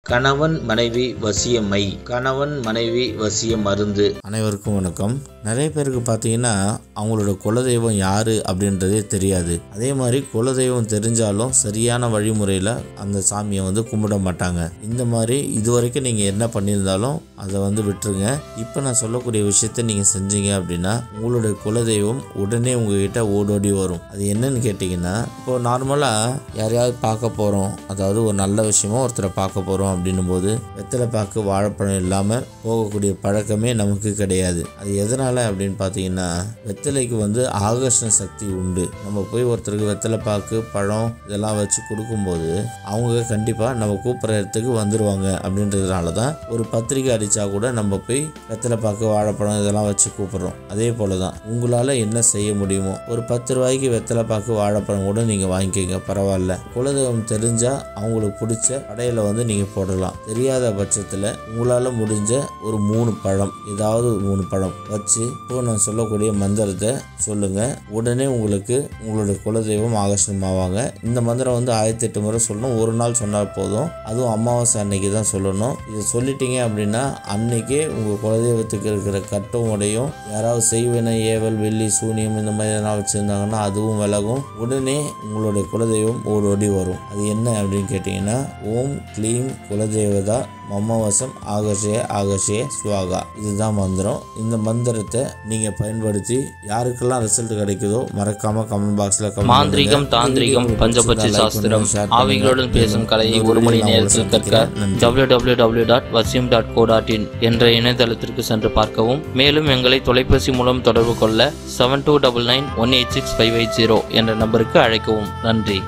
கணவன் மனைவி வசியமை, கணவன் மனைவி வசிய மருந்து. அனைவருக்கும் வணக்கம். நிறைய பேருக்கு பார்த்தீங்கன்னா அவங்களோட குலதெய்வம் யார் அப்படின்றதே தெரியாது. அதே மாதிரி குலதெய்வம் தெரிஞ்சாலும் சரியான வழிமுறையில் அந்த சாமியை கும்பிட மாட்டாங்க. இந்த மாதிரி இதுவரைக்கும் நீங்கள் என்ன பண்ணியிருந்தாலும் அதை விட்டுருங்க. இப்போ நான் சொல்லக்கூடிய விஷயத்த நீங்கள் செஞ்சீங்க அப்படின்னா உங்களுடைய குலதெய்வம் உடனே உங்ககிட்ட ஓடோடி வரும். அது என்னன்னு கேட்டிங்கன்னா, இப்போ நார்மலாக யாரையாவது பார்க்க போகிறோம், அதாவது ஒரு நல்ல விஷயமோ ஒருத்தரை பார்க்க போகிறோம் அப்படின்னும் போது வெத்தலை பாக்கு வாழைப்பழம் இல்லாமல் போகக்கூடிய பழக்கமே நமக்கு கிடையாது. அது எதனால் அப்படின்னு பார்த்தீங்கன்னா, வெத்தலைக்கு ஆகர்ஷண சக்தி உண்டு. நம்ம போய் ஒருத்தருக்கு வெத்தலை பாக்கு பழம் இதெல்லாம் வச்சு கொடுக்கும்போது அவங்க கண்டிப்பாக நம்ம கூப்பிட்ற இடத்துக்கு வந்துடுவாங்க. அப்படின்றதுனால தான் ஒரு பத்திரிக்கை அடித்தா கூட நம்ம போய் வெத்தலை பாக்கு வாழைப்பழம் இதெல்லாம் வச்சு கூப்பிட்றோம். அதே போல தான் உங்களால் என்ன செய்ய முடியுமோ ஒரு 10 ரூபாய்க்கு வெத்தலை பாக்கு வாழைப்பழம் கூட நீங்கள் வாங்கிக்கோங்க, பரவாயில்ல. குலதெய்வம் தெரிஞ்சால் அவங்களுக்கு பிடிச்ச கடையில் நீங்கள் போடலாம். தெரியாத பட்சத்தில் உங்களால் முடிஞ்ச ஒரு 3 பழம், ஏதாவது 3 பழம் வச்சு இப்போ நான் சொல்லக்கூடிய மந்திரத்தை சொல்லுங்க. உடனே உங்களுக்கு உங்களுடைய குலதெய்வம் ஆகர்ஷணமாவாங்க. இந்த மந்திரம் 1008 முறை சொல்லணும். ஒரு நாள் சொன்னால் போதும். அதுவும் அமாவாசை அன்னைக்கு தான் சொல்லணும். இதை சொல்லிட்டீங்க அப்படின்னா அன்னைக்கே உங்கள் குலதெய்வத்துக்கு இருக்கிற கட்டும் உடையும், யாராவது செய்வினை ஏவல் வெள்ளி சூனியம் இந்த மாதிரி எதனா வச்சுருந்தாங்கன்னா அதுவும் விலகும். உடனே உங்களுடைய குலதெய்வம் ஓடோடி வரும். அது என்ன அப்படின்னு கேட்டிங்கன்னா, ஓம் க்ளீம் குலதெய்வதா மம்மவசம் ஆகர்ஷய ஆகர்ஷய ஸ்வாகா, இதுதான் மந்திரம். இந்த மந்திரத்தை நீங்கள் பயன்படுத்தி யாருக்கெல்லாம் ரிசல்ட் கிடைக்குதோ மறக்காம கமெண்ட் பாக்ஸில் மாந்திரிகம், தாந்திரிகம், பஞ்சபட்சி சாஸ்திரம், ஆவிகளுடன் பேசும் கலையை 1 மணி நேரத்தில் கற்க www.vasim.co.in என்ற இணையதளத்திற்கு சென்று பார்க்கவும். மேலும் எங்களை தொலைபேசி மூலம் தொடர்பு கொள்ள 7299186580 என்ற நம்பருக்கு அழைக்கவும். நன்றி.